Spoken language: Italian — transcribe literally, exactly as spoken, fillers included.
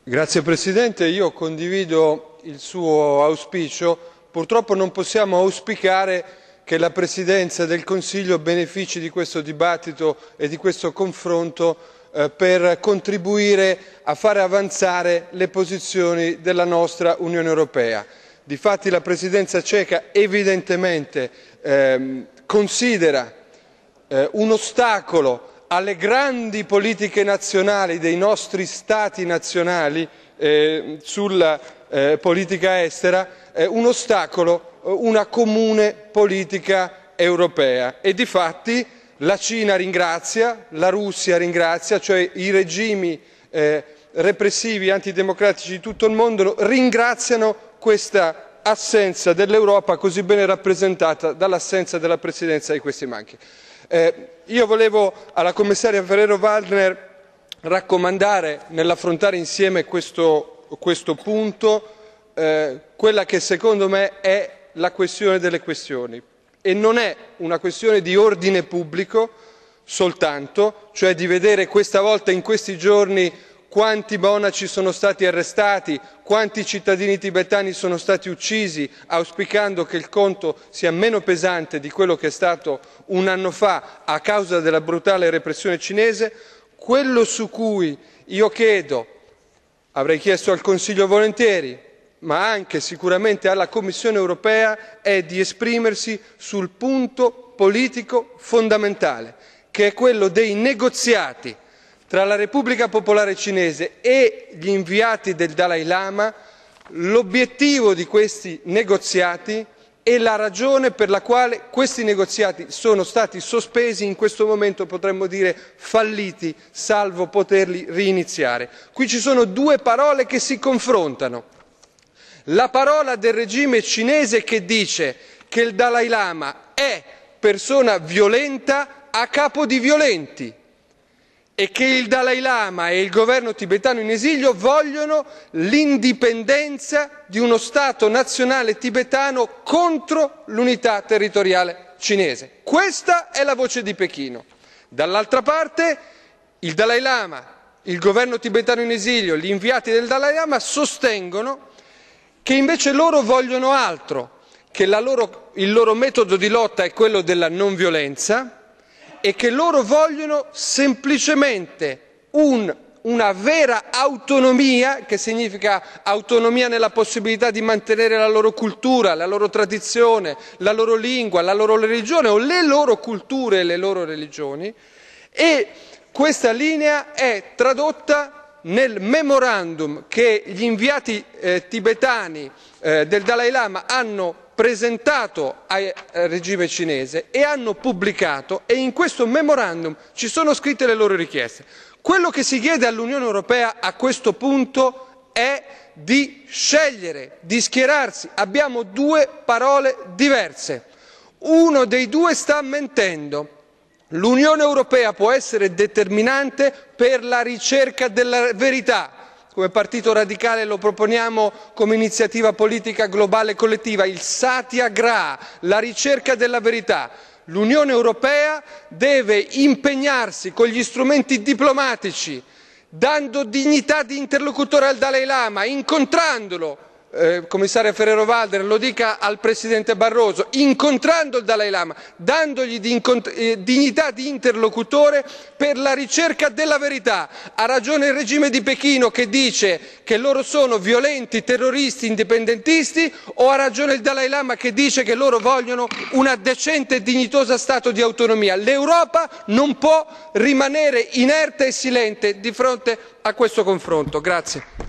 Grazie Presidente, io condivido il suo auspicio. Purtroppo non possiamo auspicare che la Presidenza del Consiglio benefici di questo dibattito e di questo confronto eh, per contribuire a fare avanzare le posizioni della nostra Unione Europea. Difatti la Presidenza ceca evidentemente ehm, considera eh, un ostacolo alle grandi politiche nazionali dei nostri Stati nazionali eh, sulla eh, politica estera, eh, un ostacolo, una comune politica europea e difatti la Cina ringrazia, la Russia ringrazia, cioè i regimi eh, repressivi antidemocratici di tutto il mondo ringraziano questa assenza dell'Europa così bene rappresentata dall'assenza della Presidenza di questi banchi. Eh, io volevo alla commissaria Ferrero-Waldner raccomandare nell'affrontare insieme questo, questo punto eh, quella che secondo me è la questione delle questioni e non è una questione di ordine pubblico soltanto, cioè di vedere questa volta in questi giorni quanti monaci sono stati arrestati, quanti cittadini tibetani sono stati uccisi, auspicando che il conto sia meno pesante di quello che è stato un anno fa a causa della brutale repressione cinese. Quello su cui io chiedo, avrei chiesto al Consiglio volentieri, ma anche sicuramente alla Commissione europea, è di esprimersi sul punto politico fondamentale, che è quello dei negoziati tra la Repubblica Popolare Cinese e gli inviati del Dalai Lama, l'obiettivo di questi negoziati e la ragione per la quale questi negoziati sono stati sospesi, in questo momento potremmo dire falliti, salvo poterli riniziare. Qui ci sono due parole che si confrontano. La parola del regime cinese che dice che il Dalai Lama è persona violenta a capo di violenti e che il Dalai Lama e il governo tibetano in esilio vogliono l'indipendenza di uno Stato nazionale tibetano contro l'unità territoriale cinese. Questa è la voce di Pechino. Dall'altra parte il Dalai Lama, il governo tibetano in esilio, gli inviati del Dalai Lama sostengono che invece loro vogliono altro, che la loro, il loro metodo di lotta è quello della non violenza e che loro vogliono semplicemente un, una vera autonomia, che significa autonomia nella possibilità di mantenere la loro cultura, la loro tradizione, la loro lingua, la loro religione o le loro culture e le loro religioni, e questa linea è tradotta nel memorandum che gli inviati eh, tibetani eh, del Dalai Lama hanno presentato al regime cinese e hanno pubblicato, e in questo memorandum ci sono scritte le loro richieste. Quello che si chiede all'Unione Europea a questo punto è di scegliere, di schierarsi. Abbiamo due parole diverse. Uno dei due sta mentendo. L'Unione Europea può essere determinante per la ricerca della verità. Come Partito Radicale lo proponiamo come iniziativa politica globale collettiva, il Satyagraha, la ricerca della verità. L'Unione Europea deve impegnarsi con gli strumenti diplomatici, dando dignità di interlocutore al Dalai Lama, incontrandolo. Eh, commissaria Ferrero-Waldner, lo dica al Presidente Barroso, incontrando il Dalai Lama, dandogli di eh, dignità di interlocutore per la ricerca della verità. Ha ragione il regime di Pechino che dice che loro sono violenti, terroristi, indipendentisti, o ha ragione il Dalai Lama che dice che loro vogliono una decente e dignitosa Stato di autonomia? L'Europa non può rimanere inerte e silente di fronte a questo confronto. Grazie.